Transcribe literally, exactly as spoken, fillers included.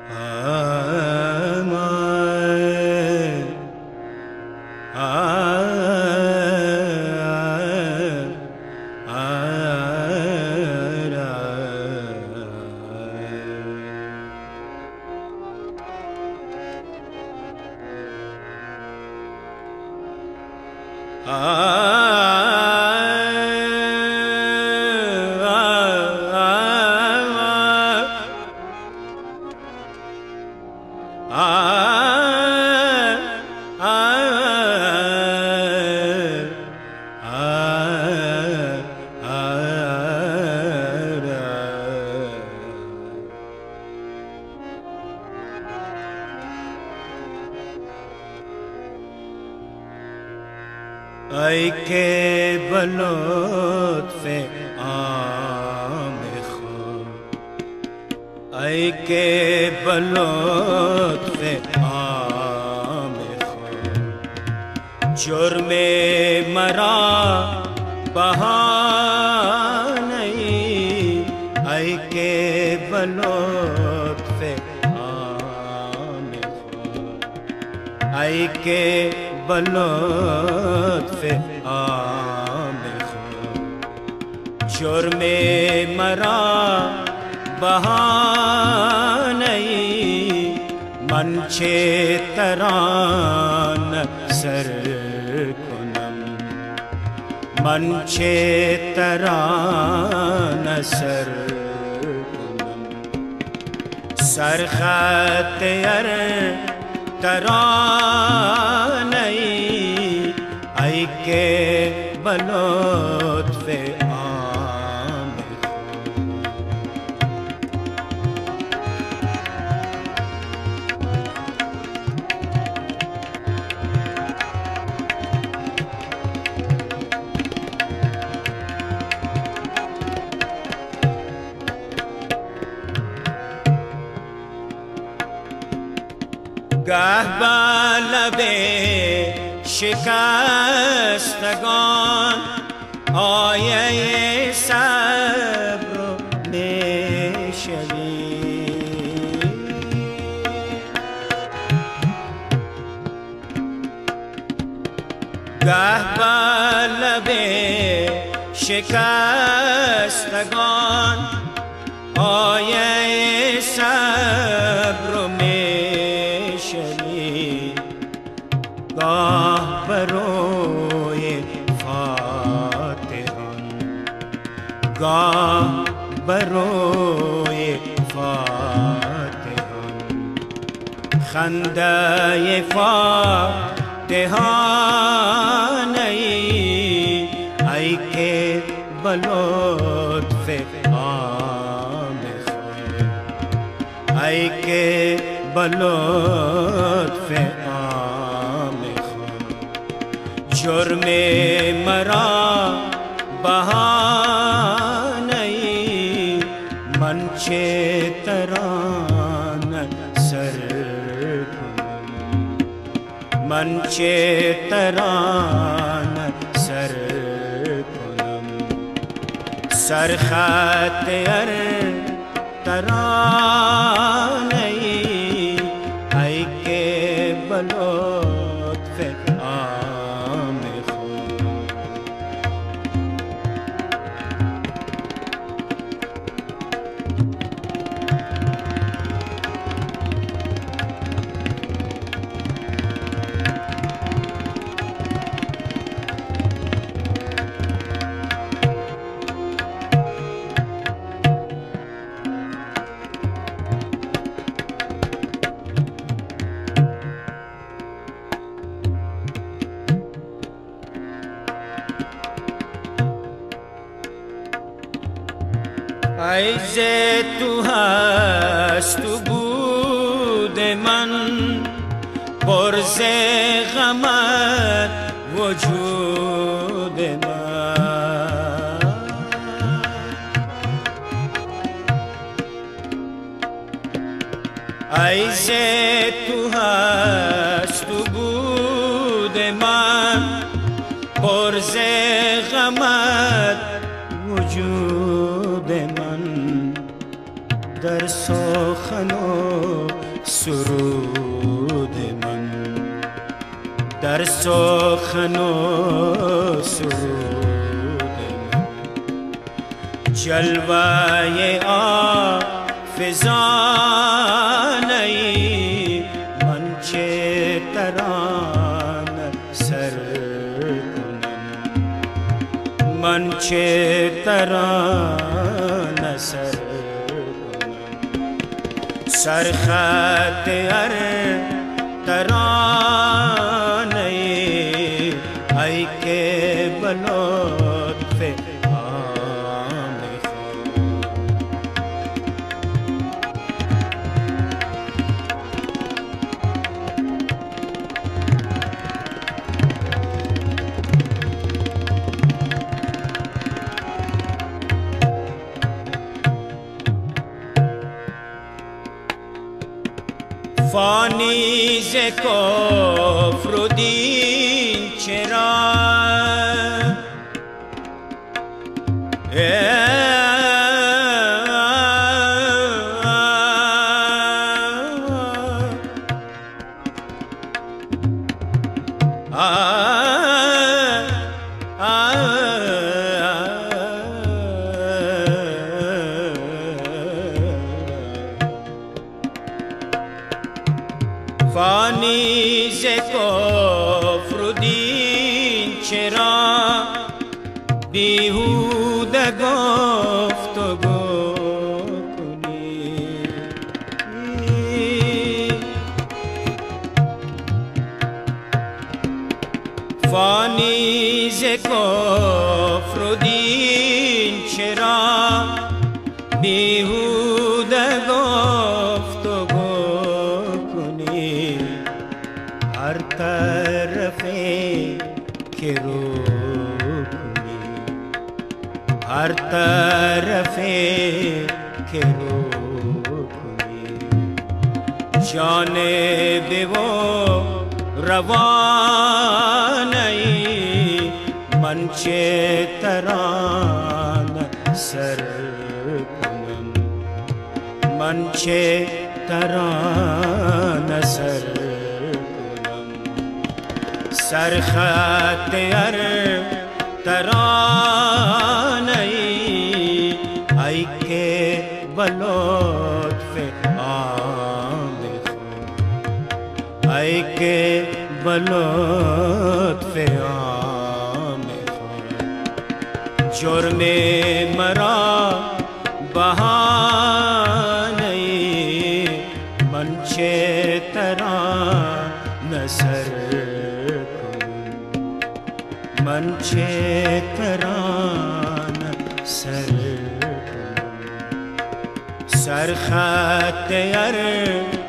ای که به لطف عام خود، ای که به لطف عام خود جرم مرا بهانه ای، ای که به لطف عام خود، ای که به لطف عام خود جرم مرا بهانه ای، من چه تران سر کنم، من چه تران سر کنم، سرخط ار ترانه ای، ای که به لطف عام گه به لب شکستگان آیه صبر میشوی، گه به لب شکستگان آیه صبر میشوی، گاه بروی فاتحان، گاه بروی فاتحان خنده فاتحان ای، ای که به لطف عام خود، ای که به لطف عام خود جرم مرا بهانه ای، من چه تران سر کنم، من چه تران سر کنم، سرخط ار ترانه ای، ای که به لطف عام خود. ای ز تو هست و بود من پر ز غمت وجود من، ای ز تو هست و بود من پر ز غمت وجود من، در در سخن و سرود من، در سخن و سرود من جلوه آفزانه ای من چه ترانه سر کنم، من چه ترانه سر کنم. سرخط هر ترانه ای که بلطف فانی ز کفر و دین چرا فانی ز کفر و دین چرا بیهوده گفتگو کنی، فانی ز کفر و دین چرا بیهوده گفتگو هر طرفی که رو کنی، هر طرفی که رو کنی جانب و روانه ای من چه ترانه سر کنم، من چه ترانه سر سرخط هر ترانه ای که بلطف عام خود، ای که بلطف عام خود جرم مرا بهانه ای من چه ترانه سر من چه ترانه سر کنم. سرخط هر